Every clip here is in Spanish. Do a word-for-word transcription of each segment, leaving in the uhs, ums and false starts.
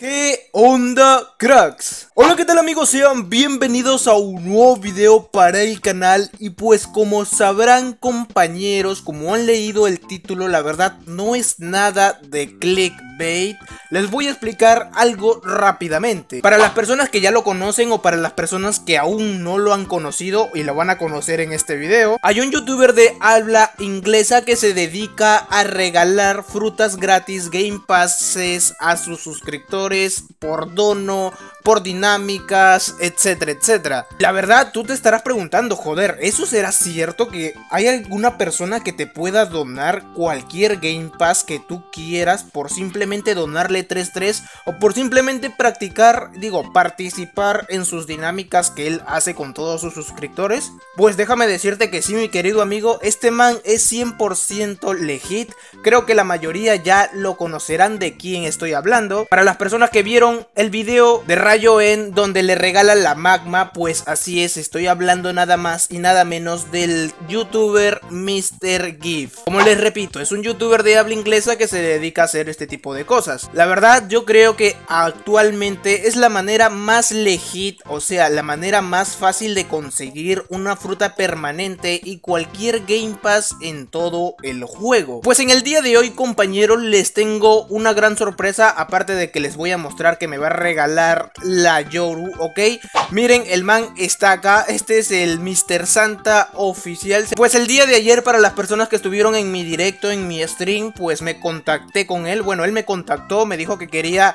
¿Qué onda, cracks? Hola, ¿qué tal, amigos? Sean bienvenidos a un nuevo video para el canal. Y pues como sabrán, compañeros, como han leído el título, la verdad no es nada de clickbait. Les voy a explicar algo rápidamente. Para las personas que ya lo conocen o para las personas que aún no lo han conocido y lo van a conocer en este video, hay un youtuber de habla inglesa que se dedica a regalar frutas gratis, game passes a sus suscriptores por dono, por dinámicas, etcétera, etcétera. La verdad, tú te estarás preguntando, joder, ¿eso será cierto que hay alguna persona que te pueda donar cualquier Game Pass que tú quieras por simplemente donarle tres tres o por simplemente practicar, digo, participar en sus dinámicas que él hace con todos sus suscriptores? Pues déjame decirte que sí, mi querido amigo, este man es cien por ciento legit. Creo que la mayoría ya lo conocerán de quién estoy hablando. Para las personas que vieron el video de Rayo en donde le regala la magma, pues así es, estoy hablando nada más y nada menos del youtuber míster Giff. Como les repito, es un youtuber de habla inglesa que se dedica a hacer este tipo de cosas. La verdad, yo creo que actualmente es la manera más legit, o sea, la manera más fácil de conseguir una fruta permanente y cualquier Game Pass en todo el juego. Pues en el día de hoy, compañeros, les tengo una gran sorpresa, aparte de que les voy a mostrar que me va a regalar la Yoru, ¿ok? Miren, el man está acá, este es el míster Santa oficial. Pues el día de ayer, para las personas que estuvieron en mi directo, en mi stream, pues me contacté con él. Bueno, él me contactó, me dijo que quería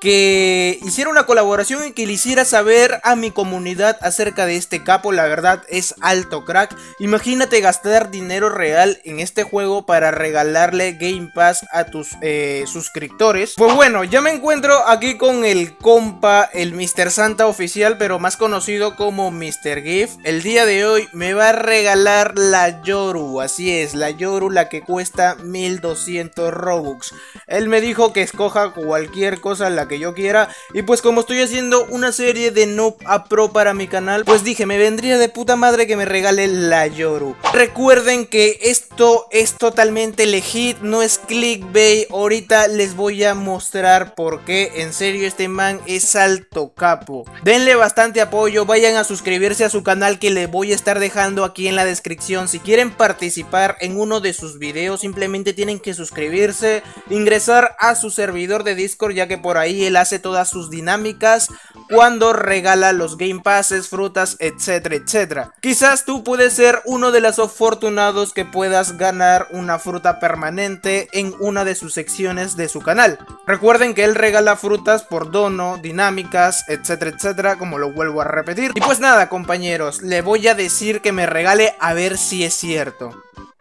que hiciera una colaboración y que le hiciera saber a mi comunidad acerca de este capo. La verdad es alto crack. Imagínate gastar dinero real en este juego para regalarle Game Pass a tus eh, suscriptores. Pues bueno, ya me encuentro aquí con el compa, el míster Santa oficial, pero más conocido como míster Giff. El día de hoy me va a regalar la Yoru, así es, la Yoru, la que cuesta mil doscientos Robux. Él me dijo que escoja cualquier cosa, la que yo quiera, y pues como estoy haciendo una serie de noob a pro para mi canal, pues dije, me vendría de puta madre que me regale la Yoru. Recuerden que esto es totalmente legit, no es clickbait. Ahorita les voy a mostrar por qué, en serio, este man es alto capo. Denle bastante apoyo, vayan a suscribirse a su canal que le voy a estar dejando aquí en la descripción. Si quieren participar en uno de sus videos, simplemente tienen que suscribirse, ingresar a su servidor de Discord, ya que por ahí él hace todas sus dinámicas cuando regala los Game Passes, frutas, etcétera, etcétera. Quizás tú puedes ser uno de los afortunados que puedas ganar una fruta permanente en una de sus secciones de su canal. Recuerden que él regala frutas por dono, dinámicas, etcétera, etcétera, como lo vuelvo a repetir. Y pues nada, compañeros, le voy a decir que me regale, a ver si es cierto.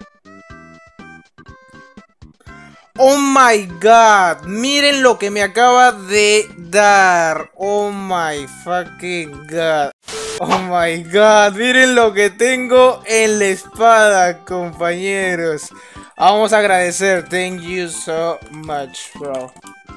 Oh my god, miren lo que me acaba de dar. Oh my fucking god. Oh my god, miren lo que tengo en la espada, compañeros. Vamos a agradecer. Thank you so much, bro.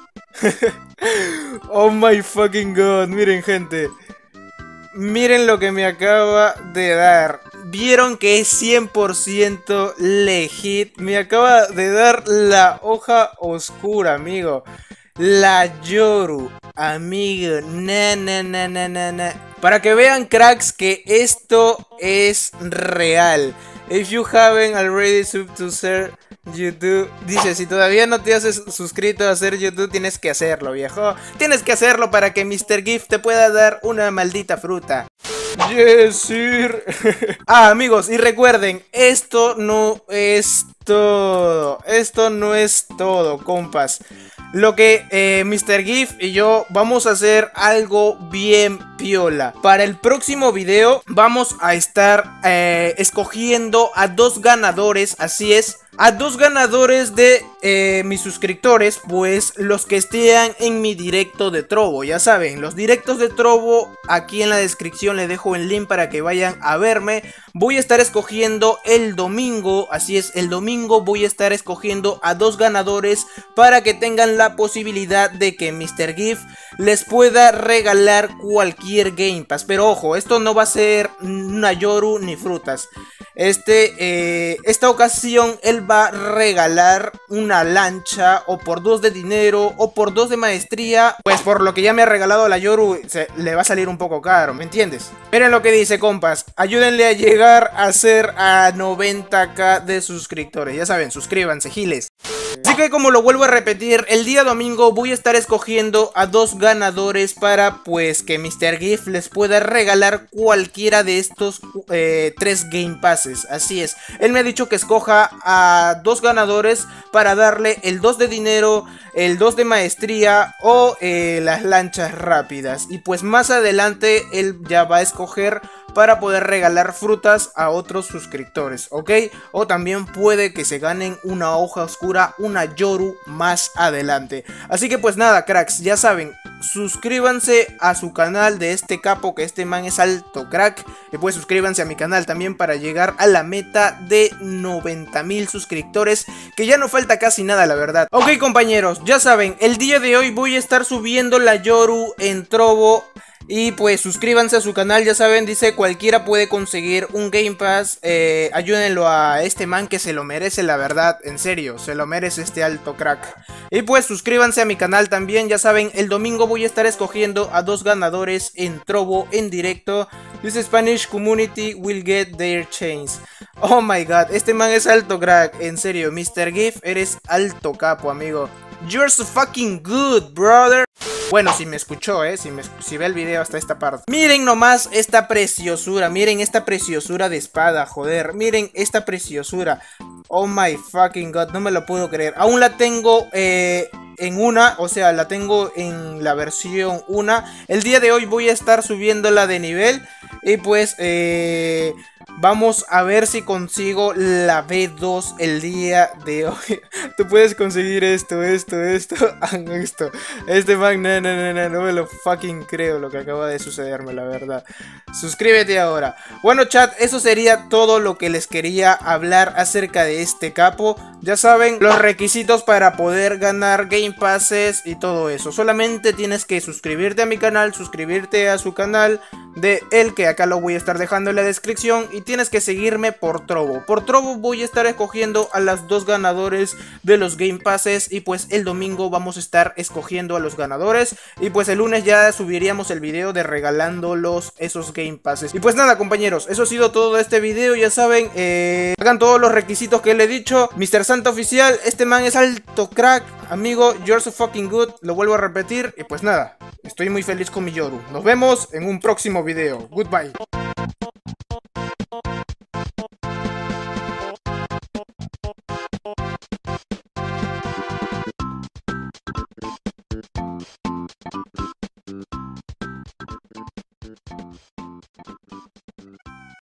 Oh my fucking god, miren, gente. Miren lo que me acaba de dar. Vieron que es cien por ciento legit. Me acaba de dar la hoja oscura, amigo. La Yoru, amigo. Na, na, na, na, na, na. Para que vean, cracks, que esto es real. If you haven't already sub to ser YouTube, dice, si todavía no te has suscrito a hacer YouTube, tienes que hacerlo, viejo. Tienes que hacerlo para que míster Giff te pueda dar una maldita fruta. Yes, sir. Ah, amigos, y recuerden, esto no es todo. Esto no es todo, compas. Lo que eh, míster Giff y yo vamos a hacer algo bien piola. Para el próximo video vamos a estar eh, escogiendo a dos ganadores, así es, a dos ganadores de eh, mis suscriptores, pues los que estén en mi directo de Trovo. Ya saben, los directos de Trovo, aquí en la descripción les dejo el link para que vayan a verme. Voy a estar escogiendo el domingo, así es, el domingo voy a estar escogiendo a dos ganadores para que tengan la posibilidad de que míster Giff les pueda regalar cualquier Game Pass. Pero ojo, esto no va a ser una Yoru ni frutas. Este, eh, esta ocasión él va a regalar una lancha o por dos de dinero o por dos de maestría. Pues por lo que ya me ha regalado la Yoru, se, le va a salir un poco caro, ¿me entiendes? Miren lo que dice, compas, ayúdenle a llegar a ser a noventa k de suscriptores. Ya saben, suscríbanse, giles. Así que como lo vuelvo a repetir, el día domingo voy a estar escogiendo a dos ganadores para pues que mister GIF les pueda regalar cualquiera de estos eh, tres Game Passes. Así es, él me ha dicho que escoja a dos ganadores para darle el dos de dinero, el dos de maestría o eh, las lanchas rápidas. Y pues más adelante él ya va a escoger para poder regalar frutas a otros suscriptores, ¿ok? O también puede que se ganen una hoja oscura, una Yoru más adelante. Así que pues nada, cracks, ya saben, suscríbanse a su canal de este capo, que este man es alto crack. Y pues suscríbanse a mi canal también para llegar a la meta de noventa mil suscriptores, que ya no falta casi nada, la verdad. Ok, compañeros, ya saben, el día de hoy voy a estar subiendo la Yoru en Trovo. Y pues suscríbanse a su canal, ya saben, dice cualquiera puede conseguir un Game Pass. eh, Ayúdenlo a este man que se lo merece, la verdad, en serio, se lo merece este alto crack. Y pues suscríbanse a mi canal también, ya saben, el domingo voy a estar escogiendo a dos ganadores en Trovo en directo. This Spanish community will get their chance. Oh my god, este man es alto crack, en serio, mister GIF, eres alto capo, amigo. You're so fucking good, brother. Bueno, si me escuchó, eh, si, me, si ve el video hasta esta parte. Miren nomás esta preciosura, miren esta preciosura de espada, joder. Miren esta preciosura. Oh my fucking god, no me lo puedo creer. Aún la tengo eh, en una, o sea, la tengo en la versión uno. El día de hoy voy a estar subiéndola de nivel. Y pues, eh... vamos a ver si consigo la B dos el día de hoy. Tú puedes conseguir esto, esto, esto, esto. Este man, no, no, no, no, no me lo fucking creo lo que acaba de sucederme, la verdad. Suscríbete ahora. Bueno, chat, eso sería todo lo que les quería hablar acerca de este capo. Ya saben, los requisitos para poder ganar Game Passes y todo eso. Solamente tienes que suscribirte a mi canal, suscribirte a su canal de él, que acá lo voy a estar dejando en la descripción. Y tienes que seguirme por Trovo. Por Trovo voy a estar escogiendo a las dos ganadores de los Game Passes. Y pues el domingo vamos a estar escogiendo a los ganadores. Y pues el lunes ya subiríamos el video de regalándolos esos Game Passes. Y pues nada, compañeros, eso ha sido todo de este video. Ya saben, eh, hagan todos los requisitos que le he dicho. mister Santa Oficial, este man es alto crack. Amigo, you're so fucking good. Lo vuelvo a repetir. Y pues nada, estoy muy feliz con mi Yoru. Nos vemos en un próximo video. Goodbye.